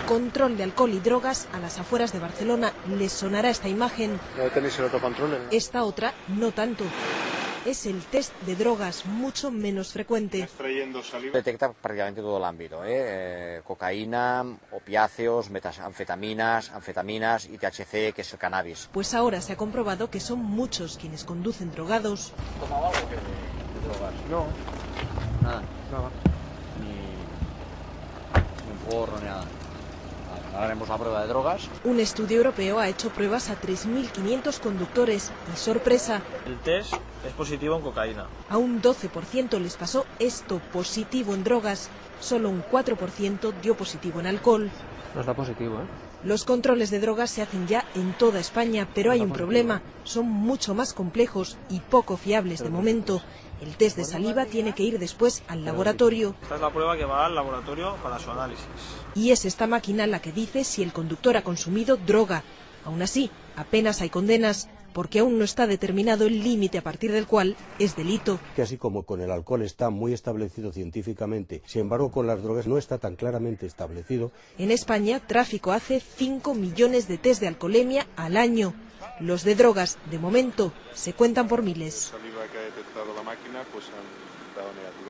Control de alcohol y drogas a las afueras de Barcelona. Les sonará esta imagen. ¿No tenéis el autocontrol? Esta otra, no tanto. Es el test de drogas, mucho menos frecuente. Detecta prácticamente todo el ámbito, cocaína, opiáceos, metanfetaminas, anfetaminas y THC, que es el cannabis. Pues ahora se ha comprobado que son muchos quienes conducen drogados. ¿Tomaba algo de drogas? No. Nada. Ni un porro ni nada. Ahora haremos la prueba de drogas. Un estudio europeo ha hecho pruebas a 3.500 conductores y, sorpresa, el test es positivo en cocaína. A un 12% les pasó esto, positivo en drogas. Solo un 4% dio positivo en alcohol. No está positivo, ¿eh? Los controles de drogas se hacen ya en toda España, pero hay un problema. Son mucho más complejos y poco fiables de momento. El test de saliva tiene que ir después al laboratorio. Esta es la prueba que va al laboratorio para su análisis. Y es esta máquina la que dice si el conductor ha consumido droga. Aún así, apenas hay condenas, porque aún no está determinado el límite a partir del cual es delito. Que así como con el alcohol está muy establecido científicamente, sin embargo con las drogas no está tan claramente establecido. En España, tráfico hace 5 millones de test de alcoholemia al año. Los de drogas, de momento, se cuentan por miles. La saliva que ha detectado la máquina pues han dado negativo.